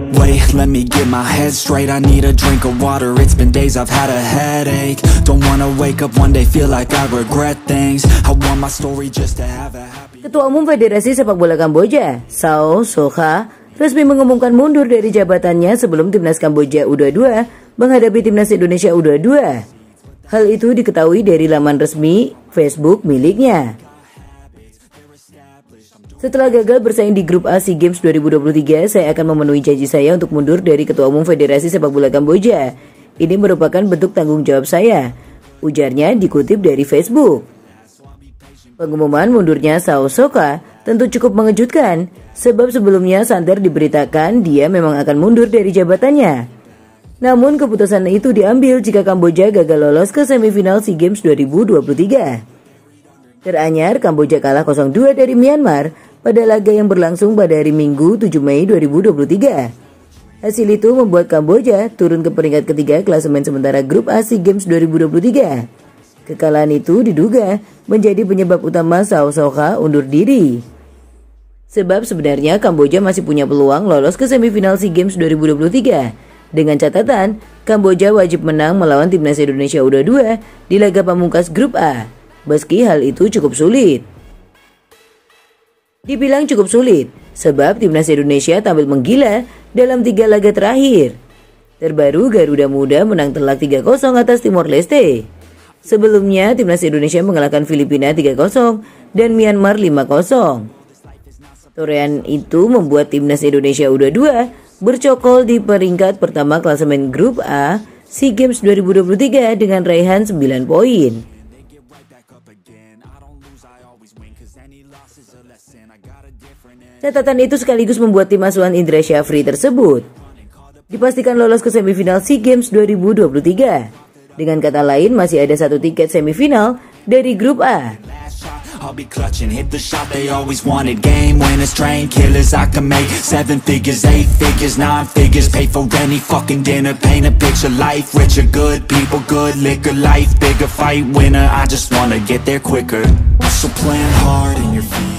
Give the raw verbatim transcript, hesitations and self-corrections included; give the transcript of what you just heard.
Wait, let me get my head straight. I need a drink of water. It's been days I've had a headache. Don't wanna wake up one day feel like I regret things. I want my story just to have a happy. Ketua Umum Federasi Sepak Bola Kamboja, Sao Sokha, resmi mengumumkan mundur dari jabatannya sebelum timnas Kamboja U dua puluh dua menghadapi timnas Indonesia U dua puluh dua. Hal itu diketahui dari laman resmi Facebook miliknya. Setelah gagal bersaing di grup A SEA Games dua ribu dua puluh tiga, saya akan memenuhi janji saya untuk mundur dari Ketua Umum Federasi Sepak Bola Kamboja. Ini merupakan bentuk tanggung jawab saya, ujarnya dikutip dari Facebook. Pengumuman mundurnya Sao Sokha tentu cukup mengejutkan, sebab sebelumnya santer diberitakan dia memang akan mundur dari jabatannya. Namun keputusan itu diambil jika Kamboja gagal lolos ke semifinal SEA Games dua ribu dua puluh tiga. Teranyar, Kamboja kalah nol dua dari Myanmar pada laga yang berlangsung pada hari Minggu tujuh Mei dua ribu dua puluh tiga. Hasil itu membuat Kamboja turun ke peringkat ketiga klasemen sementara grup A SEA Games dua ribu dua puluh tiga. Kekalahan itu diduga menjadi penyebab utama Sao Sokha undur diri. Sebab sebenarnya Kamboja masih punya peluang lolos ke semifinal SEA Games dua ribu dua puluh tiga. Dengan catatan, Kamboja wajib menang melawan timnas Indonesia U dua puluh dua di laga pamungkas grup A. Meski hal itu cukup sulit. Dibilang cukup sulit, sebab timnas Indonesia tampil menggila dalam tiga laga terakhir. Terbaru Garuda Muda menang telak tiga kosong atas Timor Leste. Sebelumnya timnas Indonesia mengalahkan Filipina tiga kosong dan Myanmar lima kosong. Torehan itu membuat timnas Indonesia U dua puluh dua bercokol di peringkat pertama klasemen grup A SEA Games dua ribu dua puluh tiga dengan raihan sembilan poin. Catatan itu sekaligus membuat tim asuhan Indra Syafri tersebut dipastikan lolos ke semifinal SEA Games dua ribu dua puluh tiga. Dengan kata lain, masih ada satu tiket semifinal dari grup A. I'll be clutching, hit the shot they always wanted. Game winners, train killers, I can make seven figures, eight figures, nine figures. Pay for any fucking dinner, paint a picture. Life richer, good people, good liquor. Life bigger, fight winner. I just wanna get there quicker. So plan hard in your feet.